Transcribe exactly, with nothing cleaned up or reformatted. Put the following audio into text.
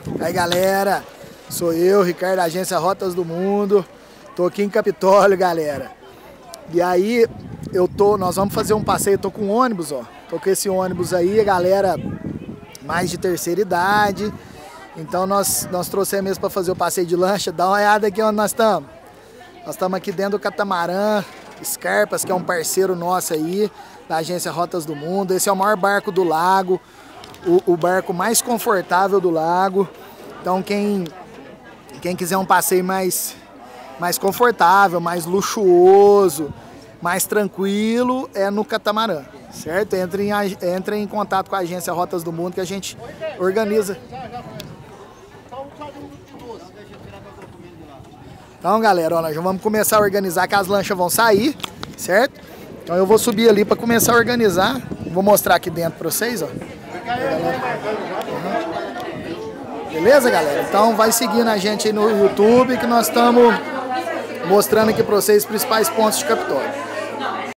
Aí galera, sou eu, Ricardo, Agência Rotas do Mundo. Tô aqui em Capitólio, galera. E aí, eu tô, nós vamos fazer um passeio, tô com um ônibus, ó. Tô com esse ônibus aí, galera mais de terceira idade. Então nós, nós trouxemos mesmo para fazer o passeio de lancha. Dá uma olhada aqui onde nós estamos. Nós estamos aqui dentro do catamarã Scarpas, que é um parceiro nosso aí, da Agência Rotas do Mundo. Esse é o maior barco do lago, o, o barco mais confortável do lago. Então quem, quem quiser um passeio mais, mais confortável, mais luxuoso, mais tranquilo, é no catamarã, certo? Entre em, entre em contato com a Agência Rotas do Mundo que a gente organiza. Então, galera, ó, nós já vamos começar a organizar, que as lanchas vão sair, certo? Então eu vou subir ali para começar a organizar. Vou mostrar aqui dentro para vocês, ó. Uhum. Beleza, galera? Então vai seguindo a gente aí no YouTube, que nós estamos mostrando aqui para vocês os principais pontos de Capitólio.